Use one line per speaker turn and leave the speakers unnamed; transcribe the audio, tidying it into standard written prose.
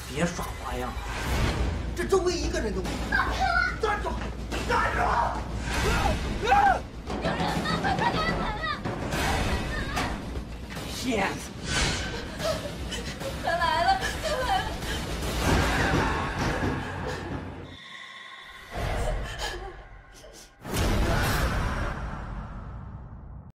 别耍花样，这周围一个人都没有。站住！站住！有人吗？快开门啊！骗子！